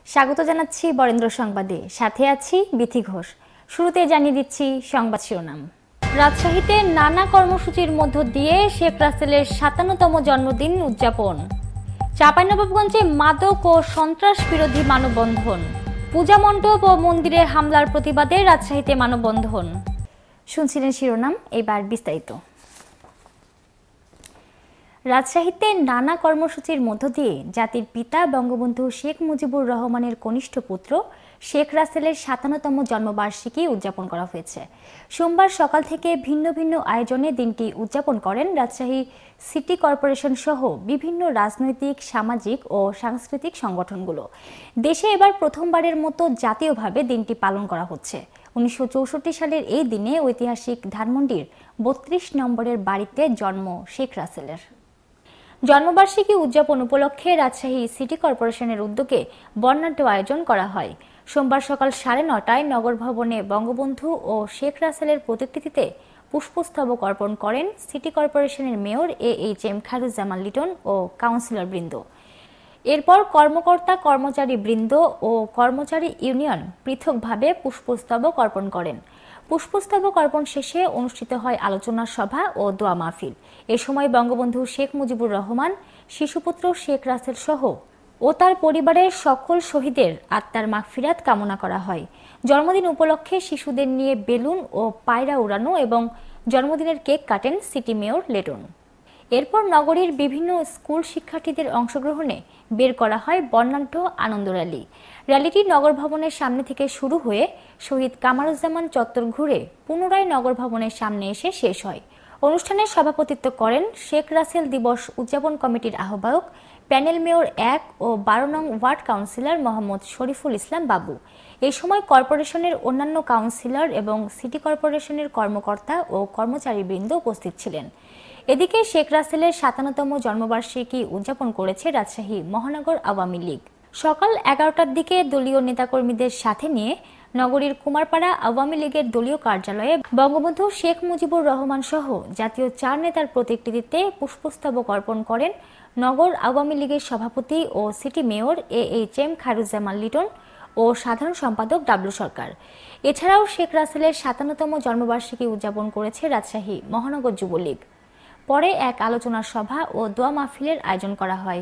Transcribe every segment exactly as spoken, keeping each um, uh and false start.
স্বাগত জানাচ্ছি বরেন্দ্র সংবাদে, সাথে আছি বিথি ঘোষ। শুরুতে জানিয়ে দিচ্ছি সংবাদ শিরোনাম। রাজশাহীতে নানা কর্মসূচির মধ্য দিয়ে শেখ রাসেলের সাতান্নতম জন্মদিন উদযাপন। চাঁপাইনবাবগঞ্জে মাদক ও সন্ত্রাস বিরোধী মানববন্ধন। পূজা মণ্ডপ ও মন্দিরে হামলার প্রতিবাদে রাজশাহীতে মানববন্ধন। শুনছিলেন শিরোনাম, এবার বিস্তারিত। রাজশাহীতে নানা কর্মসূচির মধ্য দিয়ে জাতির পিতা বঙ্গবন্ধু শেখ মুজিবুর রহমানের কনিষ্ঠ পুত্র শেখ রাসেলের সাতান্নতম জন্মবার্ষিকী উদযাপন করা হয়েছে। সোমবার সকাল থেকে ভিন্ন ভিন্ন আয়োজনে দিনটি উদযাপন করেন রাজশাহী সিটি কর্পোরেশন সহ বিভিন্ন রাজনৈতিক, সামাজিক ও সাংস্কৃতিক সংগঠনগুলো। দেশে এবার প্রথমবারের মতো জাতীয়ভাবে দিনটি পালন করা হচ্ছে। উনিশশো চৌষট্টি সালের এই দিনে ঐতিহাসিক ধানমন্ডির বত্রিশ নম্বরের বাড়িতে জন্ম শেখ রাসেলের। জন্মবার্ষিকী উদযাপন উপলক্ষে রাজশাহী সিটি কর্পোরেশনের উদ্যোগে বর্ণাঢ্য আয়োজন করা হয়। সোমবার সকাল সাড়ে নটায় নগর ভবনে বঙ্গবন্ধু ও শেখ রাসেলের প্রতিকৃতিতে পুষ্পস্তবক অর্পণ করেন সিটি কর্পোরেশনের mayor A H M Khairuzzaman Liton ও কাউন্সিলর বৃন্দ। এরপর কর্মকর্তা কর্মচারী বৃন্দ ও কর্মচারী ইউনিয়ন পৃথকভাবে পুষ্পস্তবক অর্পণ করেন। পুষ্পস্তবক অর্পণ শেষে অনুষ্ঠিত হয় আলোচনা সভা ও দোয়া মাহফিল। এ সময় বঙ্গবন্ধু শেখ মুজিবুর রহমান, শিশুপুত্র শেখ রাসেল সহ ও তার পরিবারের সকল শহীদের আত্মার মাগফিরাত কামনা করা হয়। জন্মদিন উপলক্ষে শিশুদের নিয়ে বেলুন ও পায়রা উড়ানো এবং জন্মদিনের কেক কাটেন সিটি মেয়র লেটন। এরপর নগরীর বিভিন্ন স্কুল শিক্ষার্থীদের অংশগ্রহণে বের করা হয় বর্ণাঢ্য আনন্দ র্যালি। র্যালিটি নগর ভবনের সামনে থেকে শুরু হয়ে শহীদ কামারুজ্জামান চত্বর ঘুরে পুনরায় নগর ভবনের সামনে এসে শেষ হয়। অনুষ্ঠানে সভাপতিত্ব করেন শেখ রাসেল দিবস উদযাপন কমিটির আহ্বায়ক, প্যানেল মেয়র এক ও বারো নং ওয়ার্ড কাউন্সিলর মোহাম্মদ শরীফুল ইসলাম বাবু। এই সময় কর্পোরেশনের অন্যান্য কাউন্সিলর এবং সিটি কর্পোরেশনের কর্মকর্তা ও কর্মচারীবৃন্দ উপস্থিত ছিলেন। এদিকে শেখ রাসেলের সাতান্নতম জন্মবার্ষিকী উদযাপন করেছে রাজশাহী মহানগর আওয়ামী লীগ। সকাল এগারোটার দিকে দলীয় নেতাকর্মীদের সাথে নিয়ে নগরীর কুমারপাড়া আওয়ামী লীগের দলীয় কার্যালয়ে বঙ্গবন্ধু শেখ মুজিবুর রহমান সহ জাতীয় চার নেতার প্রতিকৃতিতে পুষ্পস্তবক অর্পণ করেন নগর আওয়ামী লীগের সভাপতি ও city mayor A H M Khairuzzaman Liton ও সাধারণ সম্পাদক ডাবলু সরকার। এছাড়াও শেখ রাসেলের সাতান্নতম জন্মবার্ষিকী উদযাপন করেছে রাজশাহী মহানগর যুবলীগ। পরে এক আলোচনা সভা ও দোয়া মাহফিলের আয়োজন করা হয়।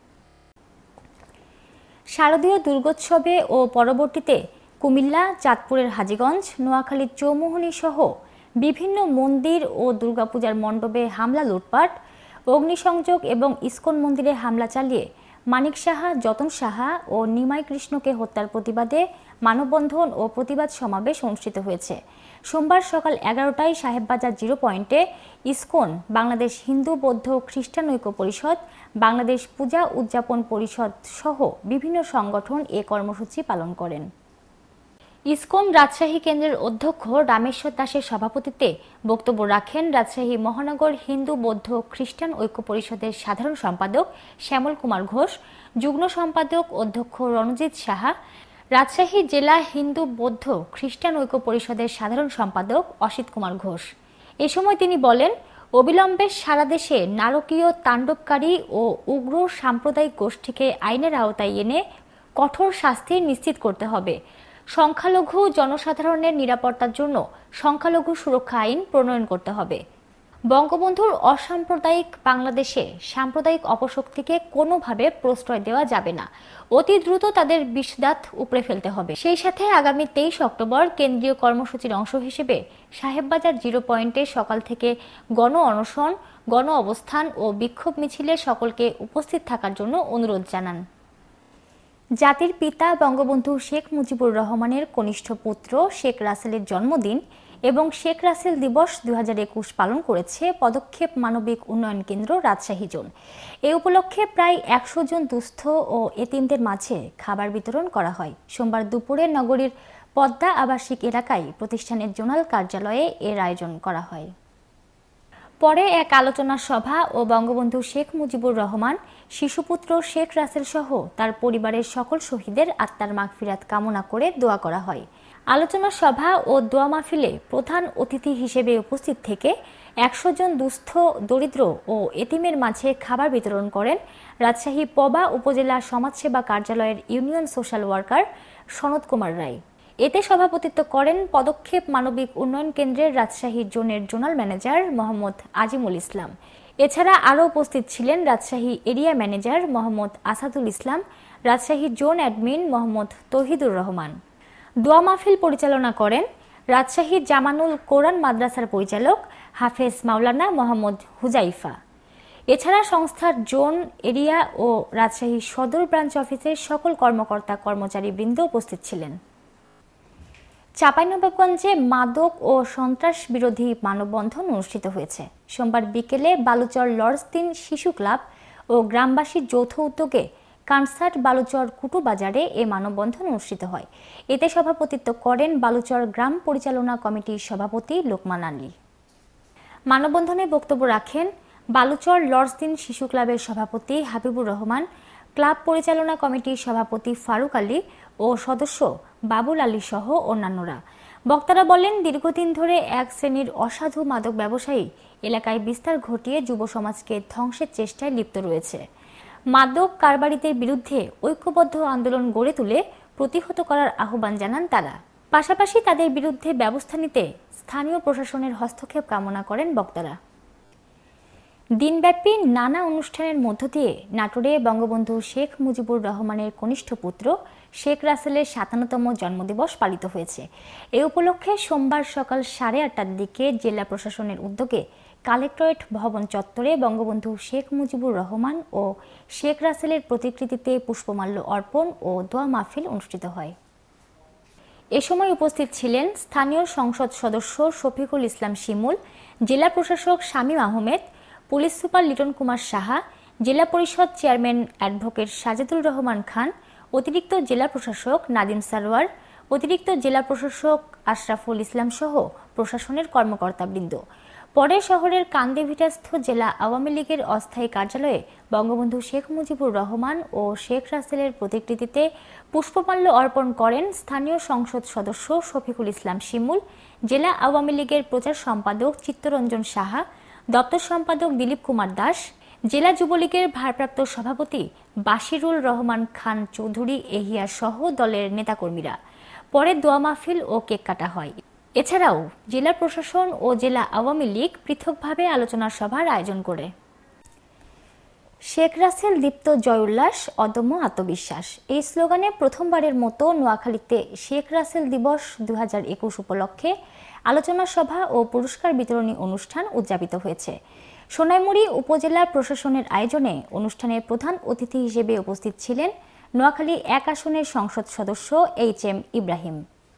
শারদীয় দুর্গোৎসবে ও পরবর্তীতে কুমিল্লা, চাঁদপুরের হাজীগঞ্জ, নোয়াখালীর চৌমুহনী সহ বিভিন্ন মন্দির ও দুর্গাপূজার মণ্ডপে হামলা, লুটপাট, অগ্নিসংযোগ এবং ইস্কন মন্দিরে হামলা চালিয়ে মানিক সাহা, যতন সাহা ও নিমাই কৃষ্ণকে হত্যার প্রতিবাদে মানববন্ধন ও প্রতিবাদ সমাবেশ অনুষ্ঠিত হয়েছে। সোমবার সকাল এগারোটায় সাহেববাজার জিরো পয়েন্টে ইস্কন, বাংলাদেশ হিন্দু বৌদ্ধ খ্রিস্টান ঐক্য পরিষদ, বাংলাদেশ পূজা উদযাপন পরিষদ সহ বিভিন্ন সংগঠন এ কর্মসূচি পালন করেন। ইস্কন রাজশাহী কেন্দ্রের অধ্যক্ষ রামেশ্বর দাসের সভাপতিত্বে বক্তব্য রাখেন রাজশাহী মহানগর হিন্দু বৌদ্ধ খ্রিস্টান ঐক্য পরিষদের সাধারণ সম্পাদক শ্যামল কুমার ঘোষ, যুগ্ম সম্পাদক অধ্যক্ষ রণজিৎ সাহা, রাজশাহী জেলা হিন্দু বৌদ্ধ খ্রিস্টান ঐক্য পরিষদের সাধারণ সম্পাদক অসিত কুমার ঘোষ। এ সময় তিনি বলেন, অবিলম্বে সারা দেশে নারকীয় তাণ্ডবকারী ও উগ্র সাম্প্রদায়িক গোষ্ঠীকে আইনের আওতায় এনে কঠোর শাস্তি নিশ্চিত করতে হবে। সংখ্যালঘু জনসাধারণের নিরাপত্তার জন্য সংখ্যালঘু সুরক্ষা আইন প্রণয়ন করতে হবে। বঙ্গবন্ধুর অসাম্প্রদায়িক বাংলাদেশে সাম্প্রদায়িক অপশক্তিকে কোনোভাবে প্রশ্রয় দেওয়া যাবে না। অতি দ্রুত তাদের বিষদাঁত উপড়ে ফেলতে হবে। সেই সাথে আগামী তেইশ অক্টোবর কেন্দ্রীয় কর্মসূচির অংশ হিসেবে সাহেববাজার জিরো পয়েন্টে সকাল থেকে গণ অনশন, গণ অবস্থান ও বিক্ষোভ মিছিলে সকলকে উপস্থিত থাকার জন্য অনুরোধ জানান। জাতির পিতা বঙ্গবন্ধু শেখ মুজিবুর রহমানের কনিষ্ঠ পুত্র শেখ রাসেলের জন্মদিন এবং শেখ রাসেল দিবস দুই হাজার একুশ পালন করেছে পদক্ষেপ মানবিক উন্নয়ন কেন্দ্র রাজশাহী জোন। এ উপলক্ষে প্রায় একশো জন দুস্থ ও এতিমদের মাঝে খাবার বিতরণ করা হয়। সোমবার দুপুরে নগরীর পদ্মা আবাসিক এলাকায় প্রতিষ্ঠানের জোনাল কার্যালয়ে এর আয়োজন করা হয়। পরে এক আলোচনা সভা ও বঙ্গবন্ধু শেখ মুজিবুর রহমান, শিশুপুত্র শেখ রাসেল সহ তার পরিবারের সকল শহীদের আত্মার মাগফিরাত কামনা করে দোয়া করা হয়। আলোচনা সভা ও দোয়া মাহফিলে প্রধান অতিথি হিসেবে উপস্থিত থেকে একশো জন দুস্থ, দরিদ্র ও এতিমের মাঝে খাবার বিতরণ করেন রাজশাহী পবা উপজেলা সমাজসেবা কার্যালয়ের ইউনিয়ন সোশ্যাল ওয়ার্কার সনদ কুমার রায়। এতে সভাপতিত্ব করেন পদক্ষেপ মানবিক উন্নয়ন কেন্দ্রের রাজশাহী জোনের জোনাল ম্যানেজার মোহাম্মদ আজিমুল ইসলাম। এছাড়া আরও উপস্থিত ছিলেন Rajshahi area manager Mohammad Asadul Islam, Rajshahi zone admin Mohammad Tauhidur Rahman. দোয়া মাহফিল পরিচালনা করেন রাজশাহী জামানুল কোরআন মাদ্রাসার পরিচালক হাফেজ মাওলানা মোহাম্মদ হুজাইফা। এছাড়া সংস্থার জোন, এরিয়া ও রাজশাহী সদর ব্রাঞ্চ অফিসের সকল কর্মকর্তা কর্মচারী বৃন্দ উপস্থিত ছিলেন। চাঁপাইনবাবগঞ্জে মাদক ও সন্ত্রাস বিরোধী মানববন্ধন অনুষ্ঠিত হয়েছে। সোমবার বিকেলে বালুচর লর্জ তিন শিশু ক্লাব ও গ্রামবাসীর যৌথ উদ্যোগে কানসার্ট বালুচর কুটু বাজারে এ মানববন্ধন অনুষ্ঠিত হয়। এতে সভাপতিত্ব করেন বালুচর গ্রাম পরিচালনা কমিটির সভাপতি লোকমান আলী। মানববন্ধনে বক্তব্য রাখেন বালুচর লর্জ তিন শিশু ক্লাবের সভাপতি হাবিবুর রহমান, ক্লাব পরিচালনা কমিটির সভাপতি ফারুক আলী ও সদস্য বাবুল আলী সহ অন্যান্যরা। বক্তারা বলেন, দীর্ঘদিন ধরে এক শ্রেণীর অসাধু মাদক ব্যবসায়ী এলাকায় বিস্তার ঘটিয়ে যুব সমাজকে ধ্বংসের চেষ্টায় লিপ্ত রয়েছে। মাদক কারবারিদের বিরুদ্ধে ঐক্যবদ্ধ আন্দোলন গড়ে তুলে প্রতিহত করার আহ্বান জানান তারা। পাশাপাশি তাদের বিরুদ্ধে ব্যবস্থা নিতে স্থানীয় প্রশাসনের হস্তক্ষেপ কামনা করেন বক্তারা। দিনব্যাপী নানা অনুষ্ঠানের মধ্য দিয়ে নাটোরে বঙ্গবন্ধু শেখ মুজিবুর রহমানের কনিষ্ঠ পুত্র শেখ রাসেলের সাতান্নতম জন্মদিবস পালিত হয়েছে। এ উপলক্ষে সোমবার সকাল সাড়ে আটটার দিকে জেলা প্রশাসনের উদ্যোগে কালেক্টরেট ভবন চত্বরে বঙ্গবন্ধু শেখ মুজিবুর রহমান ও শেখ রাসেলের প্রতিকৃতিতে পুষ্পমাল্য অর্পণ ও দোয়া মাহফিল অনুষ্ঠিত হয়। এ সময় উপস্থিত ছিলেন স্থানীয় সংসদ সদস্য শফিকুল ইসলাম শিমুল, জেলা প্রশাসক শামীম আহমেদ, পুলিশ সুপার লিটন কুমার সাহা, জেলা পরিষদ চেয়ারম্যান অ্যাডভোকেট সাজেদুল রহমান খান, অতিরিক্ত জেলা প্রশাসক নাদিম সারোয়ার, অতিরিক্ত জেলা প্রশাসক আশরাফুল ইসলাম সহ প্রশাসনের কর্মকর্তাবৃন্দ। পরে শহরের কান্দিভিটাস্থ জেলা আওয়ামী লীগের অস্থায়ী কার্যালয়ে বঙ্গবন্ধু শেখ মুজিবুর রহমান ও শেখ রাসেলের প্রতিকৃতিতে পুষ্পমাল্য অর্পণ করেন স্থানীয় সংসদ সদস্য শফিকুল ইসলাম শিমুল, জেলা আওয়ামী লীগের প্রচার সম্পাদক চিত্তরঞ্জন সাহা, দপ্তর সম্পাদক দিলীপ কুমার দাস, জেলা যুবলীগের ভারপ্রাপ্ত সভাপতি বাশিরুল রহমান খান চৌধুরী এহিয়া সহ দলের নেতাকর্মীরা। পরে দোয়া মাহফিল ও কেক কাটা হয়। এছাড়াও জেলা প্রশাসন ও জেলা আওয়ামী লীগ পৃথকভাবে আলোচনা সভার আয়োজন করে। শেখ রাসেল দীপ্ত জয় উল্লাস, অদম্য আত্মবিশ্বাস, এই স্লোগানে প্রথমবারের মতো নোয়াখালীতে শেখ রাসেল দিবস দুই হাজার একুশ উপলক্ষে আলোচনা সভা ও পুরস্কার বিতরণী অনুষ্ঠান উদযাপিত হয়েছে। সোনাইমুড়ি উপজেলা প্রশাসনের আয়োজনে অনুষ্ঠানের প্রধান অতিথি হিসেবে উপস্থিত ছিলেন নোয়াখালী এক আসনের সংসদ সদস্য এইচ এম ইব্রাহিম।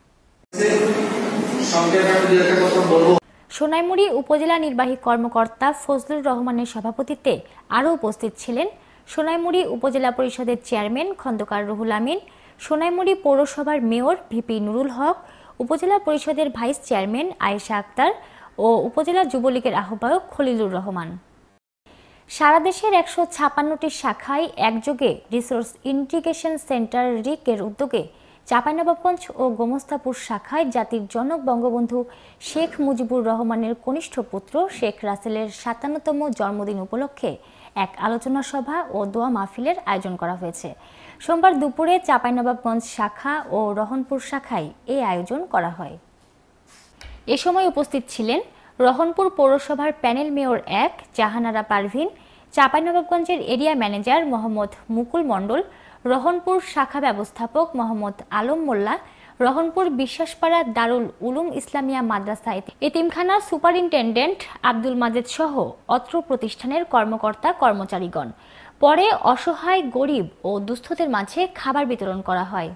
সোনাইমুড়ি উপজেলা নির্বাহী কর্মকর্তা ফজলুর রহমানের সভাপতিত্বে আরও উপস্থিত ছিলেন সোনাইমুড়ি উপজেলা পরিষদের চেয়ারম্যান খন্দকার রুহুল আমিন, সোনাইমুড়ি পৌরসভার মেয়র ভিপি নুরুল হক, উপজেলা পরিষদের ভাইস চেয়ারম্যান আয়েশা আক্তার ও উপজেলা যুবলীগের আহ্বায়ক খলিলুর রহমান। সারা দেশের একশো ছাপান্নটি শাখায় একযোগে রিসোর্স ইন্টিগ্রেশন সেন্টার রিক এর উদ্যোগে চাঁপাইনবাবগঞ্জ ও গোমস্তাপুর শাখায় জাতির জনক বঙ্গবন্ধু শেখ মুজিবুর রহমানের কনিষ্ঠ পুত্র শেখ রাসেলের সাতান্নতম জন্মদিন উপলক্ষে এক আলোচনা সভা ও দোয়া মাহফিলের আয়োজন করা হয়েছে। সোমবার দুপুরে চাঁপাইনবাবগঞ্জ শাখা ও রহনপুর শাখায় এই আয়োজন করা হয়। এ সময় উপস্থিত ছিলেন রহনপুর পৌরসভার প্যানেল মেয়র এক জাহানারা পারভিন, চাঁপাইনবাবগঞ্জের এরিয়া ম্যানেজার মোহাম্মদ মুকুল মণ্ডল, রহনপুর শাখা ব্যবস্থাপক মোহাম্মদ আলম মোল্লা, রহনপুর বিশ্বাসপাড়া দারুল উলুম ইসলামিয়া মাদ্রাসা এতিমখানার সুপারিনটেন্ডেন্ট আব্দুল মাজেদ সহ অত্র প্রতিষ্ঠানের কর্মকর্তা কর্মচারীগণ। পরে অসহায়, গরিব ও দুস্থদের মাঝে খাবার বিতরণ করা হয়।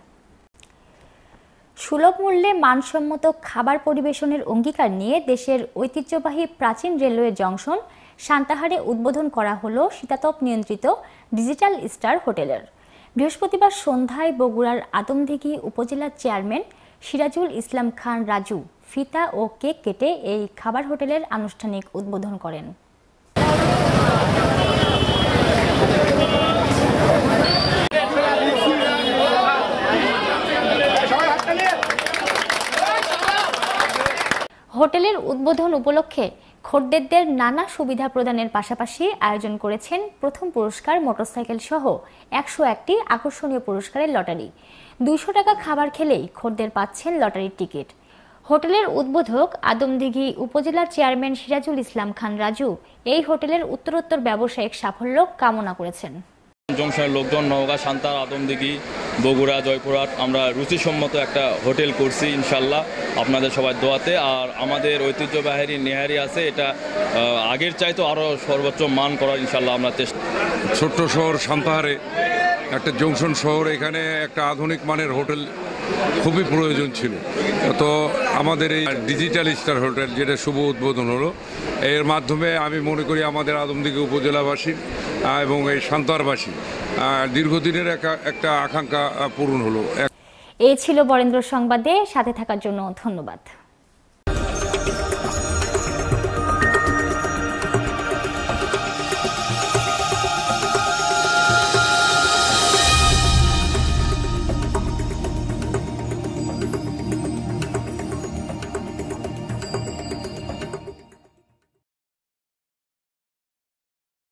সুলভ মূল্যে মানসম্মত খাবার পরিবেশনের অঙ্গীকার নিয়ে দেশের ঐতিহ্যবাহী প্রাচীন রেলওয়ে জংশন সান্তাহারে উদ্বোধন করা হলো শীতাতপ নিয়ন্ত্রিত ডিজিটাল স্টার হোটেলের। বৃহস্পতিবার সন্ধ্যায় বগুড়ার আদমদিঘি উপজেলার চেয়ারম্যান সিরাজুল ইসলাম খান রাজু ফিতা ও কেক কেটে এই খাবার হোটেলের আনুষ্ঠানিক উদ্বোধন করেন। হোটেলের উদ্বোধন উপলক্ষে খদ্দেরদের নানা সুবিধা প্রদানের পাশাপাশি আয়োজন করেছেন প্রথম পুরস্কার মোটরসাইকেল সহ একশো একটি আকর্ষণীয় পুরস্কারের লটারি। দুইশো টাকা খাবার খেলেই খদ্দের পাচ্ছেন লটারির টিকিট। হোটেলের উদ্বোধক আদমদিঘি উপজেলার চেয়ারম্যান সিরাজুল ইসলাম খান রাজু এই হোটেলের উত্তরোত্তর ব্যবসায়িক সাফল্য কামনা করেছেন। জংশনের লোকজন নওগাঁ, সান্তার, আদমদিঘি, বগুড়া, জয়পুরহাট আমরা রুচিসম্মত একটা হোটেল করছি ইনশাল্লাহ আপনাদের সবাই দোয়াতে। আর আমাদের ঐতিহ্যবাহী নেহারি আছে, এটা আগের চাইতে আরও সর্বোচ্চ মান করার ইনশাল্লাহ আমরা চেষ্টা। ছোট্ট শহর সান্তাহারে একটা জংশন শহর, এখানে একটা আধুনিক মানের হোটেল খুবই প্রয়োজন ছিল। তো আমাদের এই ডিজিটাল স্টার হোটেল যেটা শুভ উদ্বোধন হলো, এর মাধ্যমে আমি মনে করি আমাদের আদমদিঘি উপজেলাবাসী এবং এই সান্তাহারবাসী দীর্ঘদিনের একটা আকাঙ্ক্ষা পূরণ হলো। এই ছিল বরেন্দ্র সংবাদে, সাথে থাকার জন্য ধন্যবাদ।